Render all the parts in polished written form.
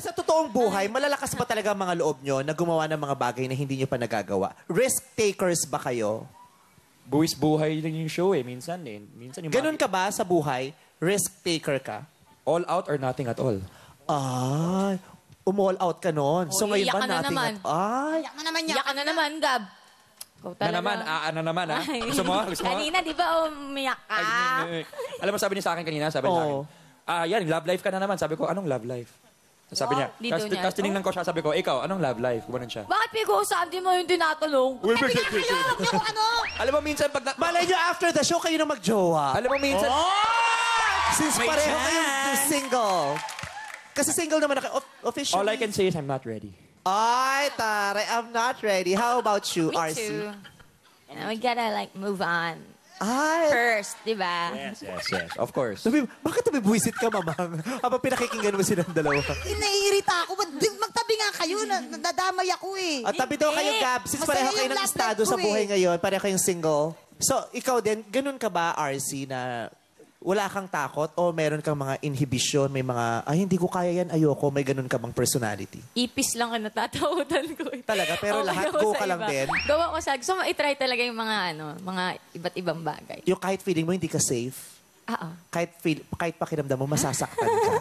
Sa totoong buhay, malalakas ba talaga ang mga loob nyo na gumawa ng mga bagay na hindi nyo pa nagagawa? Risk takers ba kayo? Buwis buhay din yung show eh. Minsan eh. Minsan yung Ganun ka ba sa buhay? Risk taker ka? all out or nothing at all. Ay, all out ka nun. So ngayon iyak ba ka na natin? naman. Ay, Iyak ka na naman, Gab. Ikaw Na talaga. naman, na naman ha. Gusto mo? Gusto mo? Kanina, di ba, umiyak ka? Alam mo, sabi niya sa akin kanina, sabi niya sa akin, yan, love life ka na naman. Sabi ko, anong love life? Sabi niya, Dito niya. tapos tinignan ko siya, sabi ko, ikaw, anong love life? Kumanan siya. Bakit pinag-uusapan mo yung tinatanong? Alam mo, minsan pag... malay nyo after the show kayo na magjowa. Alam mo, minsan... Since May pareho chance. kayo single. Kasi single naman na kayo. Officially. All I can say is I'm not ready. Ay, tare, I'm not ready. How about you, Me RC? too. You know, we gotta like move on. Ay, First, di ba? Yes. Of course. bakit nabibuisit ka, mamang? Habang pinakikinggan mo silang dalawa. Naiirita ako. Magtabi nga kayo. Nadamay ako eh. At tabi daw kayo, Gab. Since Masaya pareho kayo yung ng love estado life sa ko buhay eh. ngayon, pareho kayong single. So, ikaw din, ganun ka ba, RC, na wala kang takot o meron kang mga inhibition, may mga, ay, hindi ko kaya yan, ayoko, may ganun ka bang personality? Ipis lang ang natatakutan ko. Talaga? Pero lahat, go ka lang din? Gawa ko sa... Gusto mo i-try talaga yung mga, mga iba't ibang bagay. Yung kahit feeling mo hindi ka safe, kahit pakiramdam mo, masasaktan ka.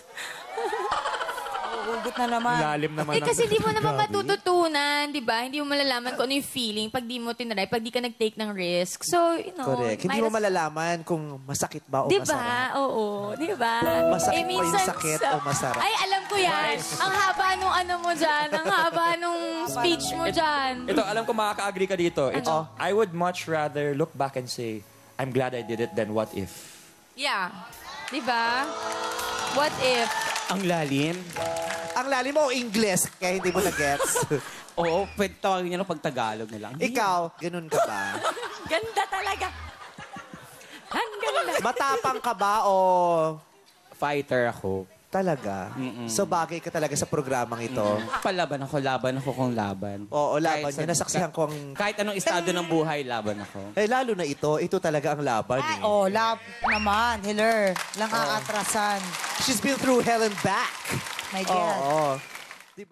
Ugot na naman. Lalim naman. Kasi di mo naman matututunan, di ba? Hindi mo malalaman kung ano yung feeling pag di mo tinry, pag di ka nag-take ng risk. So, you know... Correct. Hindi mo malalaman kung masakit ba o Di masarap. ba? Oo. Di ba? Masakit ba yung sakit o masarap? Ay, alam ko yan. Ang haba nung ano mo dyan. Ang haba nung speech mo dyan. Ito, alam ko makaka-agree ka dito. It's, I would much rather look back and say, I'm glad I did it than what if. Yeah. Di ba? What if? Ang lalim. Ang lalim mo, English, kaya hindi mo na-gets. Oo, pwede tawagin niya ng pag-Tagalog na lang. Ikaw, ganun ka ba? Ganda talaga. Ang ganda. Matapang ka ba o Fighter ako. talaga? So bagay ka talaga sa programang ito? Laban ako kung laban. Oo, laban Kahit niya. Nasaksihan ko ang... Kahit anong estado ng buhay, laban ako. Eh, lalo na ito talaga ang laban eh. Love naman. Hiller. Lang aatrasan. She's been through hell and back. My God. Oo. Diba?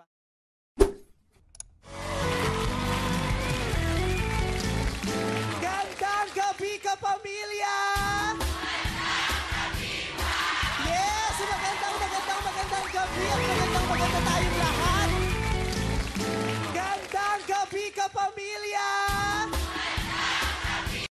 Gandang gabi ka, pamilya! Yes! Magandang gabi at maganda tayong lahat!